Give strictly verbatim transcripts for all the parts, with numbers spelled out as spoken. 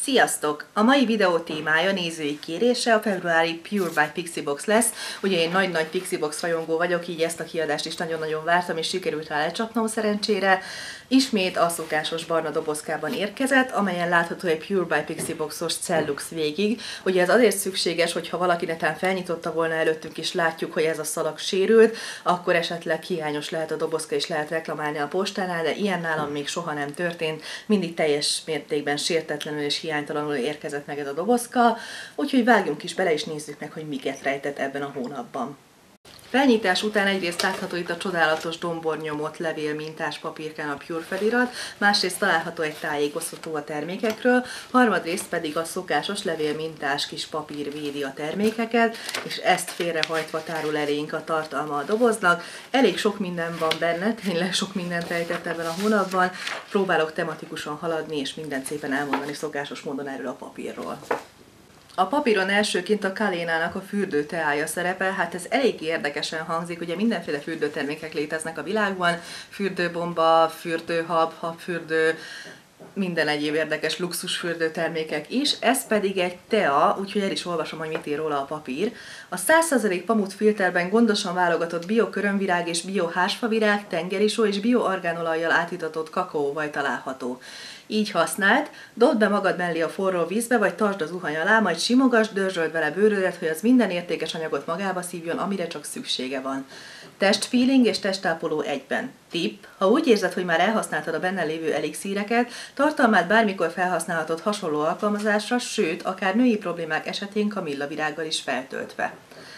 Sziasztok! A mai videó témája nézői kérése a februári Pure by Pixiebox lesz. Ugye én nagy-nagy Pixiebox rajongó vagyok, így ezt a kiadást is nagyon-nagyon vártam, és sikerült rá lecsapnom szerencsére. Ismét a szokásos barna dobozkában érkezett, amelyen látható egy Pure by Pixieboxos Cellux végig. Ugye ez azért szükséges, hogyha valaki netán felnyitotta volna előttünk, és látjuk, hogy ez a szalag sérült, akkor esetleg hiányos lehet a dobozka, és lehet reklamálni a postánál, de ilyen nálam még soha nem történt. Mindig teljes mértékben sértetlenül és hiánytalanul érkezett meg ez a dobozka, úgyhogy vágjunk is bele, és nézzük meg, hogy miket rejtett ebben a hónapban. Felnyitás után egyrészt látható itt a csodálatos dombornyomott levél mintás papírkán a Pure felirat, másrészt található egy tájékoztató a termékekről, harmadrészt pedig a szokásos levél mintás kis papír védi a termékeket, és ezt félrehajtva tárul elénk a tartalma a doboznak. Elég sok minden van benne, tényleg sok mindent rejtett ebben a hónapban, próbálok tematikusan haladni, és mindent szépen elmondani szokásos módon erről a papírról. A papíron elsőként a Kalénának a fürdő teája szerepel, hát ez elég érdekesen hangzik, ugye mindenféle fürdőtermékek léteznek a világban, fürdőbomba, fürdőhab, habfürdő, minden egyéb érdekes luxus fürdőtermékek is, ez pedig egy tea, úgyhogy el is olvasom, hogy mit ír róla a papír. A száz százalék pamut filterben gondosan válogatott bio-körömvirág és bio-hársfavirág, tengerisó és bio-argánolajjal átitatott kakaóvaj található. Így használt, dobd be magad mellé a forró vízbe, vagy tartsd a zuhany alá, majd simogasd, dörzsöld vele bőrödet, hogy az minden értékes anyagot magába szívjon, amire csak szüksége van. Testfeeling és testápoló egyben. Tipp: ha úgy érzed, hogy már elhasználtad a benne lévő elixíreket, tartalmát bármikor felhasználhatod hasonló alkalmazásra, sőt, akár női problémák esetén kamillavirággal is feltöltve.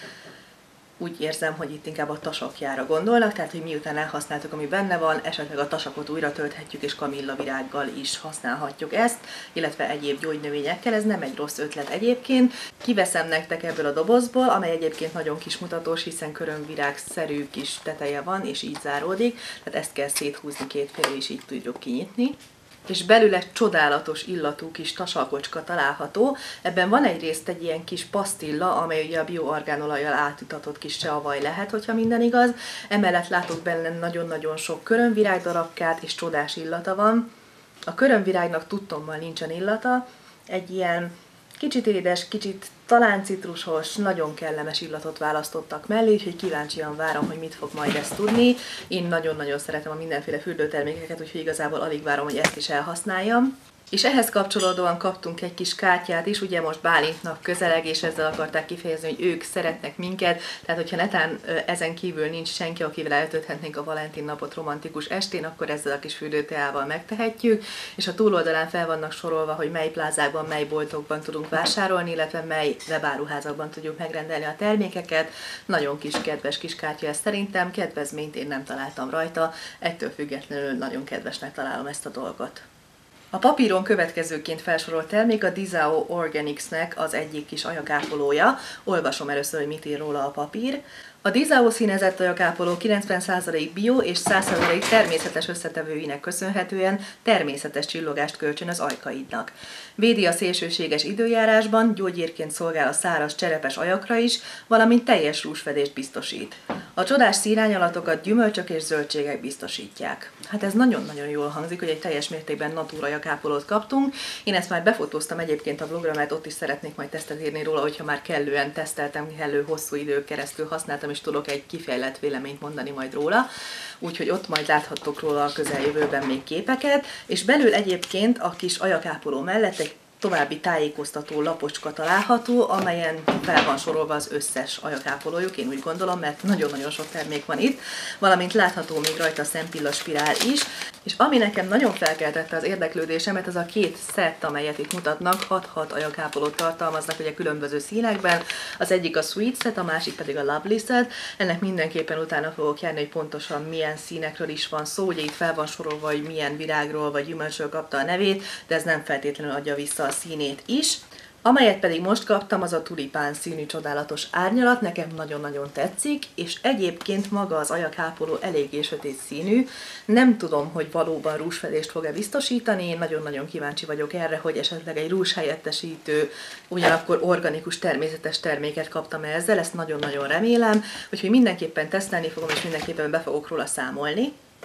Úgy érzem, hogy itt inkább a tasakjára gondolnak, tehát hogy miután elhasználtuk, ami benne van, esetleg a tasakot újra tölthetjük, és kamillavirággal is használhatjuk ezt, illetve egyéb gyógynövényekkel, ez nem egy rossz ötlet egyébként. Kiveszem nektek ebből a dobozból, amely egyébként nagyon kismutatós, hiszen körömvirágszerű kis teteje van, és így záródik, tehát ezt kell széthúzni kétféle, és így tudjuk kinyitni. És belül egy csodálatos illatú kis tasalkocska található. Ebben van egyrészt egy ilyen kis pasztilla, amely ugye a bioargánolajjal átitatott kis seavaj lehet, hogyha minden igaz. Emellett látok benne nagyon-nagyon sok körömvirág darabkát, és csodás illata van. A körömvirágnak tudtommal nincsen illata, egy ilyen kicsit édes, kicsit talán citrusos, nagyon kellemes illatot választottak mellé, úgyhogy kíváncsian várom, hogy mit fog majd ezt tudni. Én nagyon-nagyon szeretem a mindenféle fürdőtermékeket, úgyhogy igazából alig várom, hogy ezt is elhasználjam. És ehhez kapcsolódóan kaptunk egy kis kártyát is, ugye most Bálintnak közeleg, és ezzel akarták kifejezni, hogy ők szeretnek minket, tehát hogyha netán ezen kívül nincs senki, akivel eltölthetnénk a Valentin napot romantikus estén, akkor ezzel a kis fürdőteával megtehetjük, és a túloldalán fel vannak sorolva, hogy mely plázákban, mely boltokban tudunk vásárolni, illetve mely webáruházakban tudjuk megrendelni a termékeket. Nagyon kis kedves kis kártya ez szerintem, kedvezményt én nem találtam rajta, ettől függetlenül nagyon kedvesnek találom ezt a dolgot. A papíron következőként felsorolt termék a Dizao Organics-nek az egyik kis ajakápolója. Olvasom először, hogy mit ír róla a papír. A Dizao színezett ajakápoló kilencven százalék bio és száz százalék természetes összetevőinek köszönhetően természetes csillogást kölcsönöz ajkaidnak. Védi a szélsőséges időjárásban, gyógyírként szolgál a száraz cserepes ajakra is, valamint teljes rúzsfedést biztosít. A csodás színányalatokat gyümölcsök és zöldségek biztosítják. Hát ez nagyon-nagyon jól hangzik, hogy egy teljes mértékben natura ajakápolót kaptunk. Én ezt már befotóztam egyébként a blogra, mert ott is szeretnék majd tesztet írni róla, hogyha már kellően teszteltem, kellő hosszú idő keresztül használtam, és tudok egy kifejlett véleményt mondani majd róla. Úgyhogy ott majd láthattok róla a közeljövőben még képeket, és belül egyébként a kis ajakápoló mellett egy további tájékoztató lapocska található, amelyen fel van sorolva az összes ajakápolójuk, én úgy gondolom, mert nagyon-nagyon sok termék van itt, valamint látható még rajta a szempillaspirál is, és ami nekem nagyon felkeltette az érdeklődésemet, az a két szett, amelyet itt mutatnak, hat-hat ajakápolót tartalmaznak ugye különböző színekben, az egyik a Sweet set, a másik pedig a Lovely set, ennek mindenképpen utána fogok járni, hogy pontosan milyen színekről is van szó, ugye itt fel van sorolva, hogy milyen virágról vagy gyümölcsről kapta a nevét, de ez nem feltétlenül adja vissza a színét is. Amelyet pedig most kaptam, az a tulipán színű csodálatos árnyalat, nekem nagyon-nagyon tetszik, és egyébként maga az ajakápoló eléggé sötét színű. Nem tudom, hogy valóban rúzsfedést fog-e biztosítani, én nagyon-nagyon kíváncsi vagyok erre, hogy esetleg egy rúzshelyettesítő, ugyanakkor organikus, természetes terméket kaptam ezzel, ezt nagyon-nagyon remélem, úgyhogy mindenképpen tesztelni fogom, és mindenképpen be fogok róla számolni.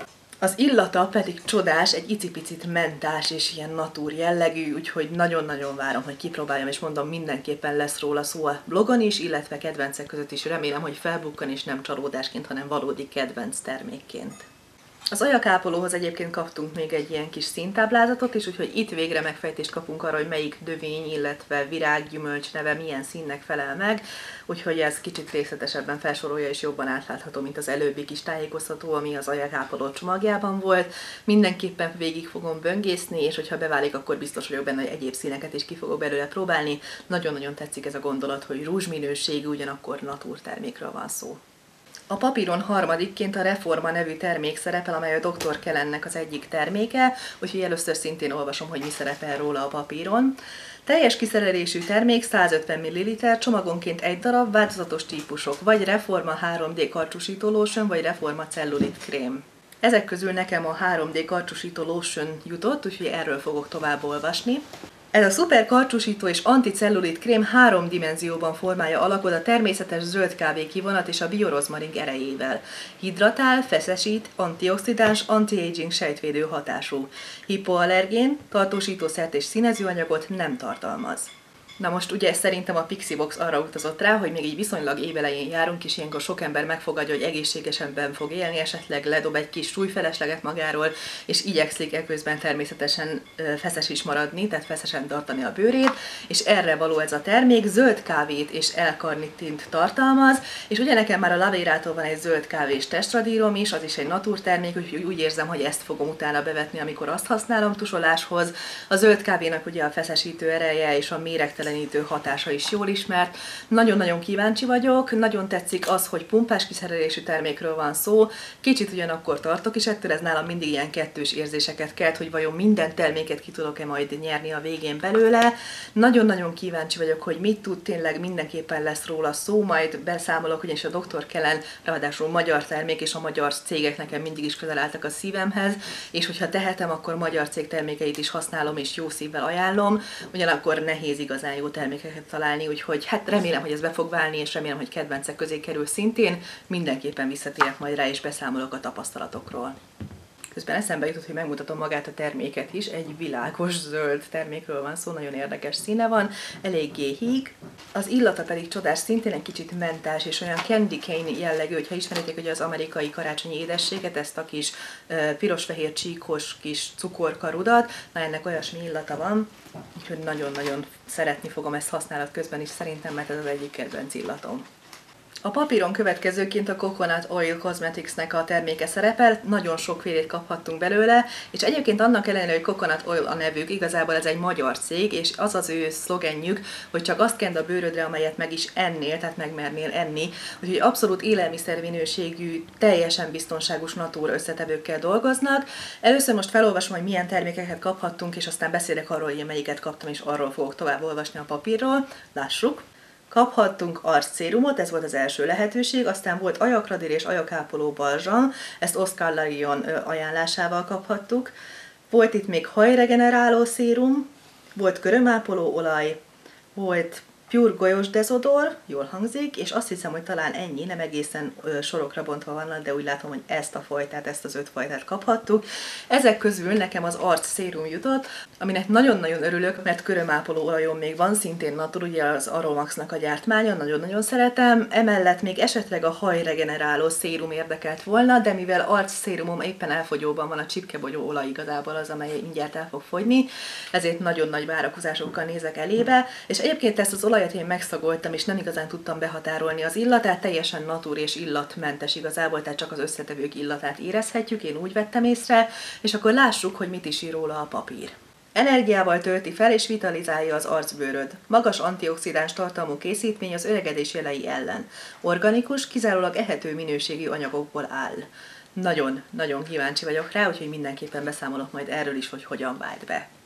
Az illata pedig csodás, egy icipicit mentás és ilyen natúr jellegű, úgyhogy nagyon-nagyon várom, hogy kipróbáljam, és mondom, mindenképpen lesz róla szó a blogon is, illetve kedvencek között is. Remélem, hogy felbukkan és nem csalódásként, hanem valódi kedvenc termékként. Az ajakápolóhoz egyébként kaptunk még egy ilyen kis színtáblázatot is, úgyhogy itt végre megfejtést kapunk arra, hogy melyik növény, illetve virág, gyümölcs neve milyen színnek felel meg, úgyhogy ez kicsit részletesebben felsorolja és jobban átlátható, mint az előbbi kis tájékoztató, ami az ajakápoló csomagjában volt. Mindenképpen végig fogom böngészni, és hogyha beválik, akkor biztos vagyok benne, hogy egyéb színeket is ki fogok belőle próbálni. Nagyon-nagyon tetszik ez a gondolat, hogy rúzsminőségű, ugyanakkor natúrtermékről van szó. A papíron harmadikként a Reforma nevű termék szerepel, amely a doktor Kellennek az egyik terméke, úgyhogy először szintén olvasom, hogy mi szerepel róla a papíron. Teljes kiszerelésű termék, százötven milliliter, csomagonként egy darab, változatos típusok, vagy Reforma három dé karcsúsító lotion, vagy Reforma cellulit krém. Ezek közül nekem a három dé karcsúsító lotion jutott, úgyhogy erről fogok tovább olvasni. Ez a szuper karcsúsító és anticellulit krém három dimenzióban formálja alakod a természetes zöld kávé kivonat és a biorozmarin erejével. Hidratál, feszesít, antioxidáns, anti-aging sejtvédő hatású. Hipoallergén, tartósítószert és színezőanyagot nem tartalmaz. Na most ugye szerintem a Pixibox arra utazott rá, hogy még így viszonylag évelején járunk, és ilyenkor sok ember megfogadja, hogy egészségesebben fog élni, esetleg ledob egy kis súlyfelesleget magáról, és igyekszik eközben természetesen feszes is maradni, tehát feszesen tartani a bőrét, és erre való ez a termék, zöld kávét és L-karnitint tartalmaz, és ugye nekem már a Lavérától van egy zöld kávés testradírom is, az is egy naturtermék, úgyhogy úgy érzem, hogy ezt fogom utána bevetni, amikor azt használom tusoláshoz. A zöld kávénak ugye a feszesítő ereje és a méregtelen hatása is jól ismert. Nagyon-nagyon kíváncsi vagyok, nagyon tetszik az, hogy pumpás kiszerelésű termékről van szó, kicsit ugyanakkor tartok is ettől, ez nálam mindig ilyen kettős érzéseket kelt, hogy vajon minden terméket ki tudok-e majd nyerni a végén belőle. Nagyon-nagyon kíváncsi vagyok, hogy mit tud, tényleg mindenképpen lesz róla szó, majd beszámolok, ugyanis a doktor Kellen ráadásul magyar termék, és a magyar cégek nekem mindig is közel álltak a szívemhez, és hogyha tehetem, akkor magyar cég termékeit is használom, és jó szívvel ajánlom, ugyanakkor nehéz igazán jó termékeket találni, úgyhogy hát remélem, hogy ez be fog válni, és remélem, hogy kedvencek közé kerül szintén. Mindenképpen visszatérek majd rá, és beszámolok a tapasztalatokról. Közben eszembe jutott, hogy megmutatom magát a terméket is, egy világos zöld termékről van szó, nagyon érdekes színe van, eléggé híg. Az illata pedig csodás, szintén egy kicsit mentás és olyan candy cane jellegű, hogyha ismeritek ugye az amerikai karácsonyi édességet, ezt a kis uh, piros-fehér csíkos kis cukorkarudat, na ennek olyasmi illata van, úgyhogy nagyon-nagyon szeretni fogom ezt használat közben is szerintem, mert ez az egyik kedvenc illatom. A papíron következőként a Coconut Oil Cosmeticsnek a terméke szerepel, nagyon sokfélét kaphattunk belőle, és egyébként annak ellenére, hogy Coconut Oil a nevük, igazából ez egy magyar cég, és az az ő szlogenjük, hogy csak azt kend a bőrödre, amelyet meg is ennél, tehát megmernél enni, úgyhogy abszolút élelmiszerminőségű, teljesen biztonságos natúr összetevőkkel dolgoznak. Először most felolvasom, hogy milyen termékeket kaphattunk, és aztán beszélek arról, hogy én melyiket kaptam, és arról fogok tovább olvasni a papírról. Lássuk! Kaphattunk arcszérumot, ez volt az első lehetőség, aztán volt ajakradír és ajakápoló balzsam, ezt Oscar Larion ajánlásával kaphattuk. Volt itt még hajregeneráló szérum, volt körömápoló olaj, volt Pure golyós dezodor, jól hangzik, és azt hiszem, hogy talán ennyi, nem egészen ö, sorokra bontva vannak, de úgy látom, hogy ezt a fajtát, ezt az öt fajtát kaphattuk. Ezek közül nekem az arc szérum jutott, aminek nagyon-nagyon örülök, mert körömápoló olajon még van, szintén natur, ugye az Aromaxnak a gyártmánya, nagyon-nagyon szeretem. Emellett még esetleg a hajregeneráló szérum érdekelt volna, de mivel arc szérumom éppen elfogyóban van, a csipkebogyó olaj igazából az, amely mindjárt el fog fogyni, ezért nagyon nagy várakozásokkal nézek elébe, és egyébként ezt az olaj én megszagoltam, és nem igazán tudtam behatárolni az illatát, teljesen natúr és illatmentes igazából, tehát csak az összetevők illatát érezhetjük, én úgy vettem észre, és akkor lássuk, hogy mit is ír róla a papír. Energiával tölti fel és vitalizálja az arcbőröd. Magas antioxidáns tartalmú készítmény az öregedés jelei ellen. Organikus, kizárólag ehető minőségű anyagokból áll. Nagyon-nagyon kíváncsi vagyok rá, úgyhogy mindenképpen beszámolok majd erről is, hogy hogyan vált be.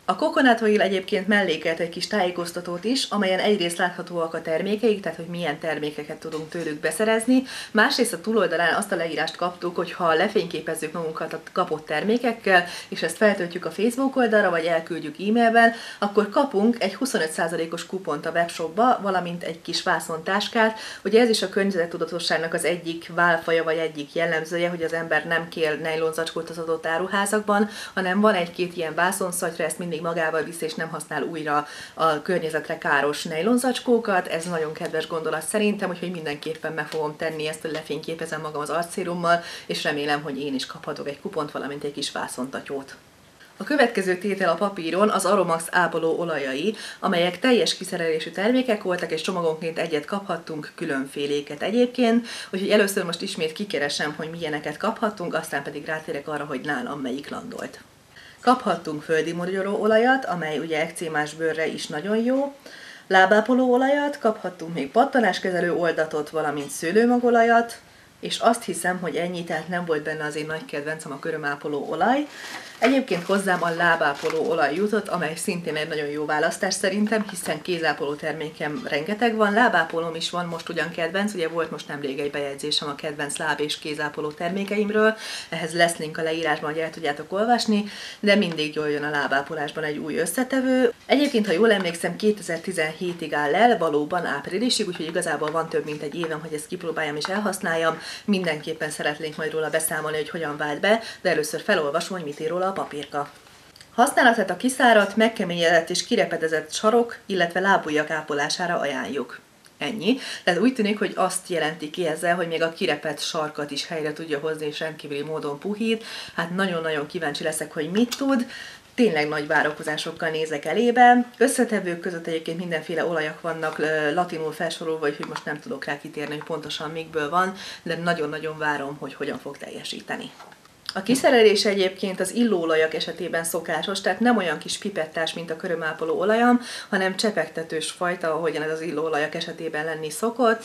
A Coconut Oil egyébként mellékelt egy kis tájékoztatót is, amelyen egyrészt láthatóak a termékeik, tehát hogy milyen termékeket tudunk tőlük beszerezni, másrészt a túloldalán azt a leírást kaptuk, hogy ha lefényképezzük magunkat a kapott termékekkel, és ezt feltöltjük a Facebook oldalra, vagy elküldjük e-mailben, akkor kapunk egy huszonöt százalékos kupont a webshopba, valamint egy kis vászontáskát. Ugye ez is a környezettudatosságnak az egyik válfaja, vagy egyik jellemzője, hogy az ember nem kér nejlonzacskót az adott áruházakban, hanem van egy-két ilyen vászonszatyra, ezt mindig magával visz, és nem használ újra a környezetre káros nejlonzacskókat. Ez nagyon kedves gondolat szerintem, úgyhogy mindenképpen meg fogom tenni ezt, hogy lefényképezem magam az arccérummal, és remélem, hogy én is kaphatok egy kupont, valamint egy kis vászontatyót. A következő tétel a papíron az Aromax ápoló olajai, amelyek teljes kiszerelésű termékek voltak, és csomagonként egyet kaphattunk, különféléket egyébként, úgyhogy először most ismét kikeresem, hogy milyeneket kaphattunk, aztán pedig rátérek arra, hogy nálam melyik landolt. Kaphattunk földi mogyoró olajat, amely ugye ekcémás bőrre is nagyon jó, lábápoló olajat, kaphattunk még pattanáskezelő oldatot, valamint szőlőmagolajat, és azt hiszem, hogy ennyi, tehát nem volt benne az én nagy kedvencem, a körömápoló olaj. Egyébként hozzám a lábápoló olaj jutott, amely szintén egy nagyon jó választás szerintem, hiszen kézápoló termékem rengeteg van, lábápolóm is van, most ugyan kedvenc, ugye volt most nemrég egy bejegyzésem a kedvenc láb- és kézápoló termékeimről, ehhez lesz link a leírásban, hogy el tudjátok olvasni, de mindig jól jön a lábápolásban egy új összetevő. Egyébként, ha jól emlékszem, kétezer-tizenhétig áll el, valóban áprilisig, úgyhogy igazából van több mint egy évem, hogy ezt kipróbáljam és elhasználjam. Mindenképpen szeretnék majd róla beszámolni, hogy hogyan vált be, de először felolvasom, hogy mit ír róla a papírka. Használatát a kiszáradt, megkeményedett és kirepedezett sarok, illetve lábujjak ápolására ajánljuk. Ennyi. Tehát úgy tűnik, hogy azt jelenti ki ezzel, hogy még a kirepett sarkat is helyre tudja hozni, és rendkívüli módon puhít. Hát nagyon-nagyon kíváncsi leszek, hogy mit tud. Tényleg nagy várakozásokkal nézek elébe. Összetevők között egyébként mindenféle olajak vannak latinul felsorolva, hogy most nem tudok rá kitérni, hogy pontosan mikből van, de nagyon-nagyon várom, hogy hogyan fog teljesíteni. A kiszerelés egyébként az illóolajak esetében szokásos, tehát nem olyan kis pipettás, mint a körömápoló olajam, hanem csepegtetős fajta, ahogyan ez az illóolajak esetében lenni szokott.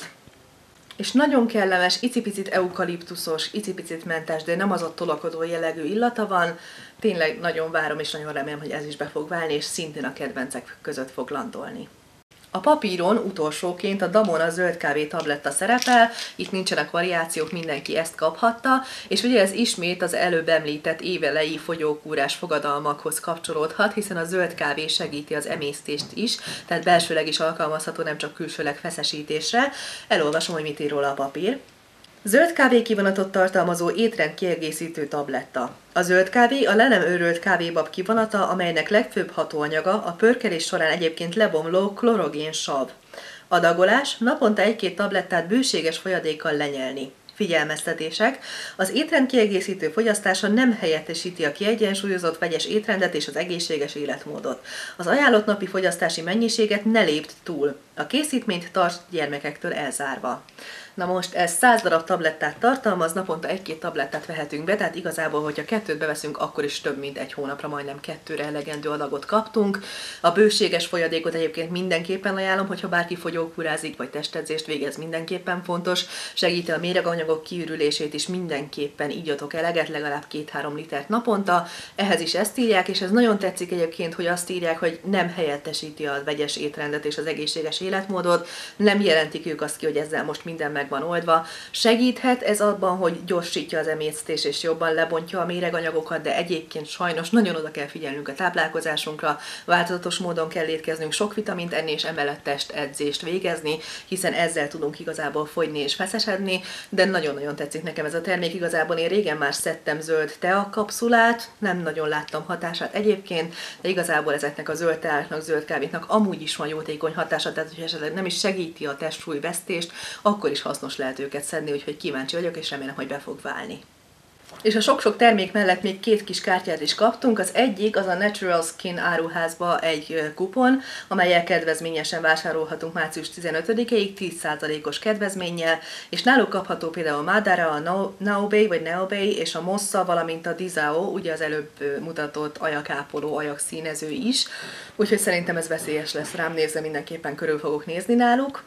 És nagyon kellemes, icipicit eukaliptuszos, icipicit mentes, de nem az a tolakodó jellegű illata van. Tényleg nagyon várom, és nagyon remélem, hogy ez is be fog válni, és szintén a kedvencek között fog landolni. A papíron utolsóként a Damona zöld kávé tabletta szerepel, itt nincsenek variációk, mindenki ezt kaphatta, és ugye ez ismét az előbb említett évelei fogyókúrás fogadalmakhoz kapcsolódhat, hiszen a zöld kávé segíti az emésztést is, tehát belsőleg is alkalmazható, nem csak külsőleg feszesítésre. Elolvasom, hogy mit ír róla a papír. Zöld kávé kivonatot tartalmazó étrend kiegészítő tabletta. A zöld kávé a le nem őrölt kávébab kivonata, amelynek legfőbb hatóanyaga a pörkelés során egyébként lebomló klorogén sav. Adagolás: naponta egy-két tablettát bőséges folyadékkal lenyelni. Figyelmeztetések: az étrend kiegészítő fogyasztása nem helyettesíti a kiegyensúlyozott vegyes étrendet és az egészséges életmódot. Az ajánlott napi fogyasztási mennyiséget ne lépd túl. A készítményt tartsd gyermekektől elzárva. Na most ez száz darab tablettát tartalmaz, naponta egy-két tablettát vehetünk be, tehát igazából, hogyha kettőt beveszünk, akkor is több mint egy hónapra, majdnem kettőre elegendő adagot kaptunk. A bőséges folyadékot egyébként mindenképpen ajánlom, hogyha bárki fogyókúrázik, vagy testedzést végez, mindenképpen fontos. Segíti a méreganyagok kiürülését is, mindenképpen igyatok eleget, legalább két-három litert naponta. Ehhez is ezt írják, és ez nagyon tetszik egyébként, hogy azt írják, hogy nem helyettesíti a vegyes étrendet és az egészséges életmódot, nem jelentik ők azt ki, hogy ezzel most minden meg van oldva. Segíthet ez abban, hogy gyorsítja az emésztést és jobban lebontja a méreganyagokat, de egyébként sajnos nagyon oda kell figyelnünk a táplálkozásunkra, változatos módon kell étkeznünk, sok vitamint enni és emellett testedzést végezni, hiszen ezzel tudunk igazából fogyni és feszesedni, de nagyon-nagyon tetszik nekem ez a termék. Igazából én régen már szedtem zöld tea kapszulát, nem nagyon láttam hatását egyébként, de igazából ezeknek a zöld teáknak, zöld kávéknak amúgy is van jótékony hatása, tehát hogy esetleg nem is segíti a testsúlyvesztést, akkor is hasznos lehet őket szedni, úgyhogy kíváncsi vagyok, és remélem, hogy be fog válni. És a sok-sok termék mellett még két kis kártyát is kaptunk. Az egyik az a Natural Skin áruházba egy kupon, amellyel kedvezményesen vásárolhatunk március tizenötödikéig tíz százalékos kedvezménnyel, és náluk kapható például a Madara, a Naobei vagy Naobei és a Mossa, valamint a Dizao, ugye az előbb mutatott ajakápoló, ajakszínező is, úgyhogy szerintem ez veszélyes lesz rám nézve, mindenképpen körül fogok nézni náluk.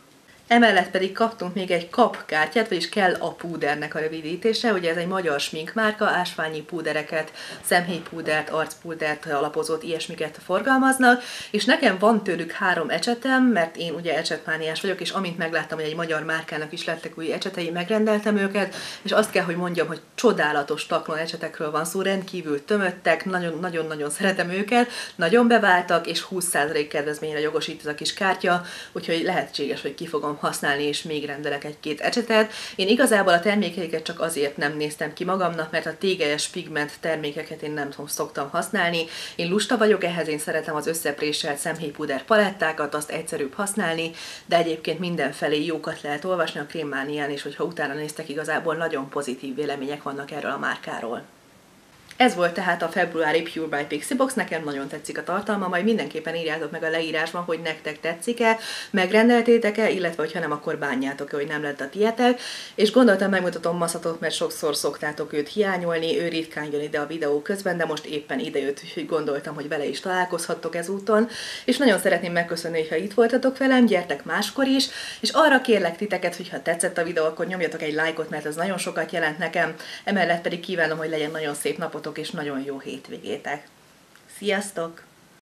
Emellett pedig kaptunk még egy kap kártyát, vagyis kell a púdernek a rövidítése, ugye ez egy magyar sminkmárka, ásványi púdereket, szemhéjpúdert, arcpúdert, alapozót, ilyesmiket forgalmaznak, és nekem van tőlük három ecsetem, mert én ugye ecsetmániás vagyok, és amint megláttam, hogy egy magyar márkának is lettek új ecsetei, megrendeltem őket, és azt kell, hogy mondjam, hogy csodálatos taklon ecsetekről van szó, rendkívül tömöttek, nagyon-nagyon szeretem őket, nagyon beváltak, és húsz százalék kedvezményre jogosít ez a kis kártya, úgyhogy lehetséges, hogy ki fogom használni, és még rendelek egy-két ecsetet. Én igazából a termékeiket csak azért nem néztem ki magamnak, mert a tégelyes pigment termékeket én nem szoktam használni. Én lusta vagyok, ehhez én szeretem az összepréselt szemhéjpúder palettákat, azt egyszerűbb használni, de egyébként mindenfelé jókat lehet olvasni a Krémmánián, és hogyha utána néztek, igazából nagyon pozitív vélemények vannak erről a márkáról. Ez volt tehát a februári Pure by Pixiebox, nekem nagyon tetszik a tartalma, majd mindenképpen írjátok meg a leírásban, hogy nektek tetszik-e, megrendeltétek-e, illetve hogyha nem, akkor bánjátok-e, hogy nem lett a tietek. És gondoltam, megmutatom Maszatot, mert sokszor szoktátok őt hiányolni, ő ritkán jön ide a videó közben, de most éppen idejött, úgyhogy gondoltam, hogy vele is találkozhattok ezúton. És nagyon szeretném megköszönni, ha itt voltatok velem, gyertek máskor is, és arra kérlek titeket, hogy ha tetszett a videó, akkor nyomjatok egy lájkot, mert ez nagyon sokat jelent nekem, emellett pedig kívánom, hogy legyen nagyon szép napotok és nagyon jó hétvégétek. Sziasztok!